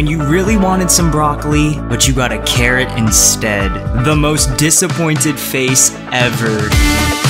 when you really wanted some broccoli, but you got a carrot instead. The most disappointed face ever.